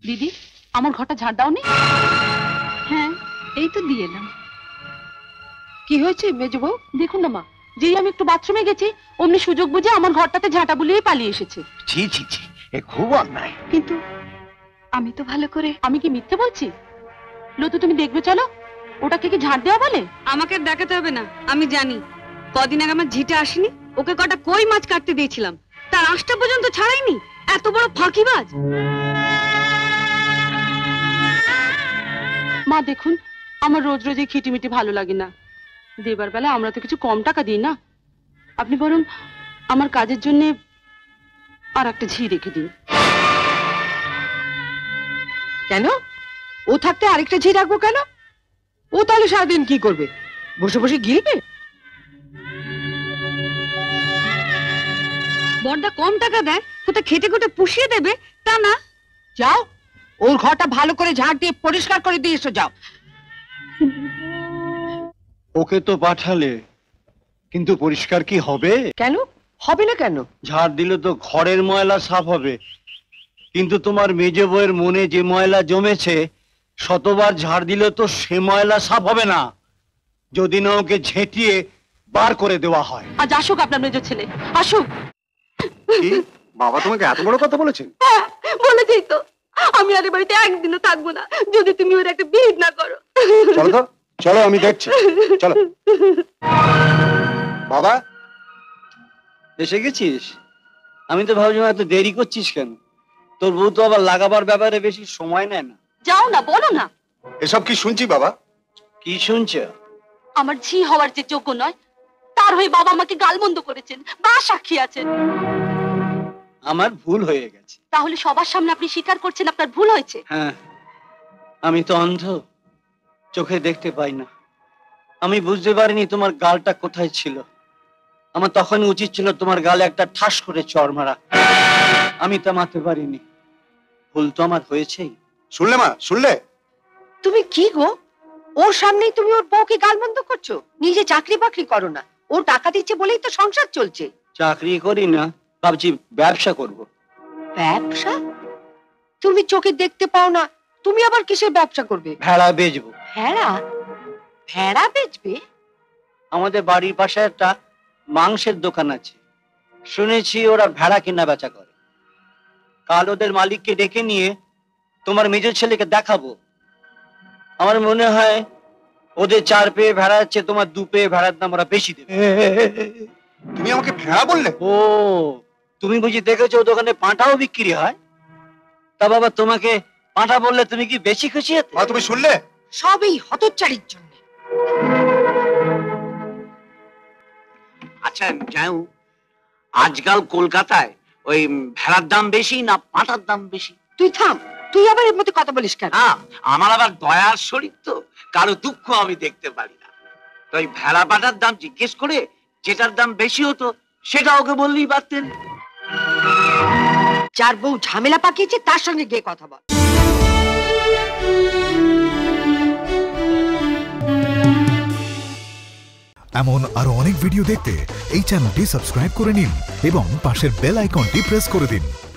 দিদি, আমার ঘরটা ঝাড় দাওনি? হ্যাঁ, এই তো দিয়ে এলাম। কি হয়েছে মেজো বউ? দেখুন না মা, যেই আমি একটু বাথরুমে গেছি অমনি সুযোগ বুঝে আমার ঘরটাতে ঝাঁটা বুলিয়ে পালিয়ে এসেছে। ছি ছি ছি, এ খুব অন্যায়। কিন্তু আমি তো ভালো করে, আমি কি মিথ্যে বলছি? লতু তুমি দেখবে, চলো। ওটাকে কি ঝাড় দেওয়া বলে? আমাকে দেখাতে হবে না, আমি জানি। কদিন আগে আমার ঝিটা আসেনি, ওকে কটা কই মাছ কাটতে দিয়েছিলাম, তার আঁশটা পর্যন্ত ছাড়াইনি। এত বড় ফাঁকিবাজ। মা দেখুন, আমার রোজ রোজ এই খিটিমিটি ভালো লাগে না। দেবার বেলা আমরা তো কিছু কম টাকা দিই না। আপনি বরং আমার কাজের জন্য আর একটা ঝি রেখে দিন। কেন? ও থাকতে আরেকটা ঝি রাখবো কেন? ও তাহলে সারাদিন কি করবে? বসে বসে গিলবে? বড়দা কম টাকা দেয়, কোথায় খেটে খুটে পুষিয়ে দেবে তা না। যাও, ওর ঘরটা ভালো করে ঝাড় দিয়ে পরিষ্কার করে দিয়ে এসো, যাও। ওকে তো পাঠালে, কিন্তু পরিষ্কার কি হবে? কেন হবে না? কেন? ঝাড় দিলে তো ঘরের ময়লা সাফ হবে, কিন্তু তোমার মেজে বউয়ের মনে যে ময়লা জমেছে, শতবার ঝাড় দিলে তো সে ময়লা সাফ হবে না, যদি না ওকে ঝেঁটিয়ে বার করে দেওয়া হয়। আজ আসুক আপনার মেজো ছেলে, আসুক। বাবা তোমাকে এত বড় কথা বলেছেন? হ্যাঁ, বলেছেই তো। আমি আর এ বাড়িতে একদিনও থাকবো না যদি তুমি ওর একটা বিহিত না করো। চলো তো, চলো আমি দেখছি, চলো। বাবা এসে গেছিস? আমি তো ভাবছিলাম এত দেরি করছিস কেন? তোর বউ তো আবার লাগাবার ব্যাপারে বেশি সময় নেয় না। যাও না, বলো না। এসব কি শুনছি বাবা? কি শুনছ? আমার ঝি হওয়ার যে যোগ্য নয়, তার হয়ে বাবা আমাকে গালমন্দ করেছেন, বা সাক্ষী আছেন। আমার ভুল হয়ে গেছে। তাহলে সবার সামনে আপনি স্বীকার করছেন আপনার ভুল হয়েছে? হ্যাঁ, আমি তো অন্ধ, চোখে দেখতে পাই না। আমি বুঝতে পারিনি তোমার গালটা কোথায় ছিল। আমার তখন উচিত ছিল তোমার গালে একটা ঠাস করে চড় মারা। আমি তা মারতে পারিনি। ভুল তো আমার হয়েছেই। শুনলে মা, শুনলে? তুমি কি গো, ওর সামনেই তুমি ওর বউকে গালমন্দ করছো? নিজে চাকরি বাকরি করো না, ও টাকা দিচ্ছে বলেই তো সংসার চলছে। চাকরি করি না, ভাবছি ব্যবসা করব। ব্যবসা? তুমি চোখে দেখতে পাও না, তুমি আবার কিসের ব্যবসা করবে? ভেড়া বেচবো। ভেড়া? ভেড়া বেচবে? আমাদের বাড়ির পাশে একটা মাংসের দোকান আছে, শুনেছি ওরা ভেড়া কেনা বেচা করে। কাল ওদের মালিককে ডেকে নিয়ে তোমার মেজর ছেলেকে দেখাবো। আমার মনে হয় ওদের 4 পেয়ে ভেড়া আছে, তোমার 2 পেয়ে ভেড়ার দাম ওরা বেশি দেবে। তুমি আমাকে ভেড়া বললে? ও, তুমি বুঝি দেখেছো দোকানে পাঁঠাও বিক্রি হয়? তা বাবা, তোমাকে পাঁঠা বললে তুমি কি বেশি খুশি হতে? মা, তুমি শুনলে? সবই হতচ্চারির জন্য। আচ্ছা যাও, আজকাল কলকাতায় ওই ভেড়ার দাম বেশি না পাঁঠার দাম বেশি? তুই থাম, তুই আবার এর মধ্যে কথা বলিস কেন? হ্যাঁ, আমার আবার দয়ার শরীর তো, কারো দুঃখ আমি দেখতে পারি না। তো ওই ভেড়া পাঁঠার দাম জিজ্ঞেস করে যেটার দাম বেশি হতো সেটা ওকে বললেই পারতেন। যার বউ ঝামেলা পাকিয়েছে তার সঙ্গে গিয়ে কথা বল। এমন আরো অনেক ভিডিও দেখতে এই চ্যানেলটি সাবস্ক্রাইব করে নিন এবং পাশের বেল আইকনটি প্রেস করে দিন।